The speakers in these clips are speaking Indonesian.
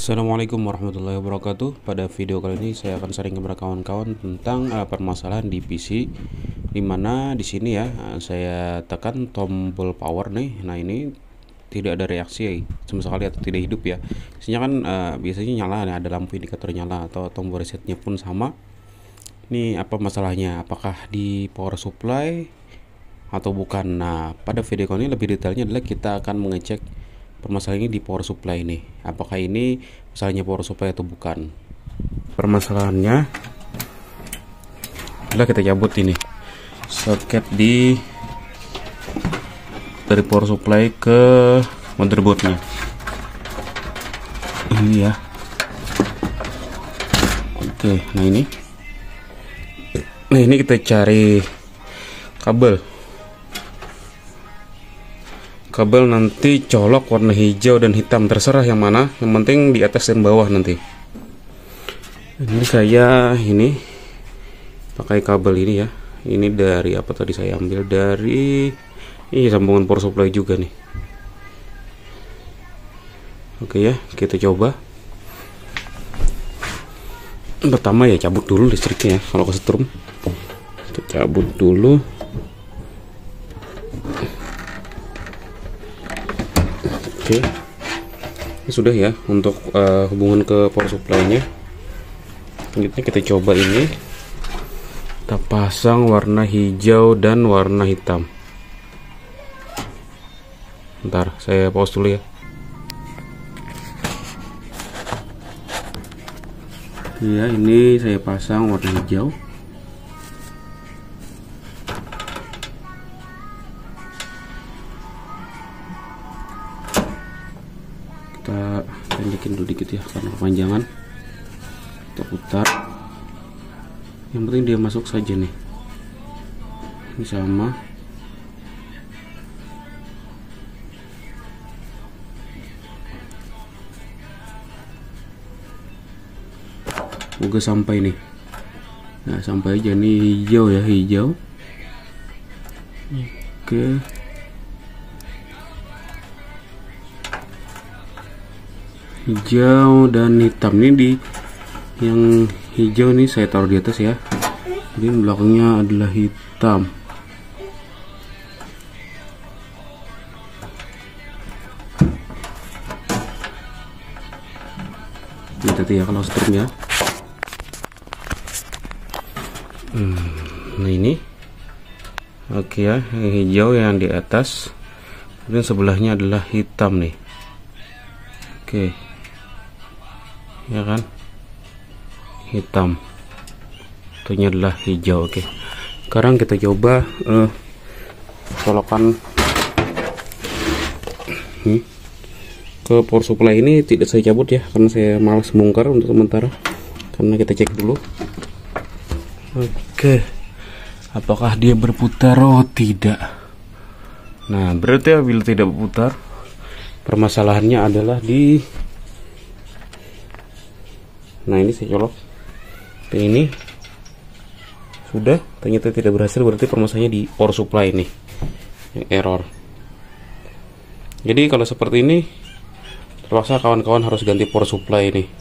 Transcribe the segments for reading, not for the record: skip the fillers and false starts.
Assalamualaikum warahmatullahi wabarakatuh. Pada video kali ini saya akan sharing kepada kawan-kawan tentang permasalahan di PC, dimana di sini ya saya tekan tombol power nih. Nah, ini tidak ada reaksi sama sekali atau tidak hidup ya. Biasanya kan biasanya nyala nih, ada lampu indikator nyala, atau tombol resetnya pun sama. Ini apa masalahnya? Apakah di power supply atau bukan? Nah, pada video kali ini lebih detailnya adalah kita akan mengecek permasalahan ini di power supply ini. Apakah ini masalahnya power supply atau bukan? Permasalahannya adalah kita cabut ini soket dari power supply ke motherboardnya. Ini ya. Oke, nah ini kita cari kabel nanti colok warna hijau dan hitam, terserah yang mana, yang penting di atas dan bawah nanti. Ini saya pakai kabel ini ya. Ini dari apa tadi, saya ambil dari sambungan power supply juga nih. Oke ya, kita coba. Pertama ya cabut dulu listriknya ya, kalau kesetrum. Kita cabut dulu. Oke, ini sudah ya untuk hubungan ke power supply-nya. Selanjutnya kita coba ini, kita pasang warna hijau dan warna hitam. Bentar, saya pause dulu ya. Ya, ini saya pasang warna hijau. Kita pendekin dulu dikit ya karena kepanjangan. Kita putar, yang penting dia masuk saja nih. Ini sama. Semoga sampai nih. Nah, sampai aja nih, hijau ya, hijau. Oke. Hijau dan hitam ini yang hijau nih saya taruh di atas ya. Jadi belakangnya adalah hitam. Ini tadi ya kalau strum ya. Nah ini, oke ya, yang hijau yang di atas, kemudian sebelahnya adalah hitam nih. Oke. Ya kan, hitam, tentunya adalah hijau. Oke, sekarang kita coba colokan ke power supply. Ini tidak saya cabut ya karena saya malas bongkar untuk sementara, karena kita cek dulu. Oke, apakah dia berputar? Oh, tidak. Nah, berarti bila tidak berputar, permasalahannya adalah di, nah ini saya colok, dan ini sudah ternyata tidak berhasil. Berarti permasalahannya di power supply ini yang error. Jadi kalau seperti ini terpaksa kawan-kawan harus ganti power supply ini.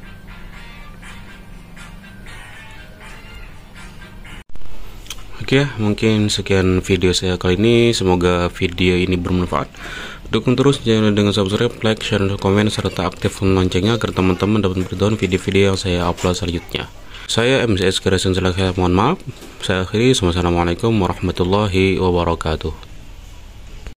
Oke, mungkin sekian video saya kali ini. Semoga video ini bermanfaat. Dukung terus channel dengan subscribe, like, share, dan komen, serta aktifkan loncengnya agar teman-teman dapat beritahu video-video yang saya upload selanjutnya. Saya MCS Kreation Selekha, mohon maaf. Saya akhiri, wassalamualaikum warahmatullahi wabarakatuh.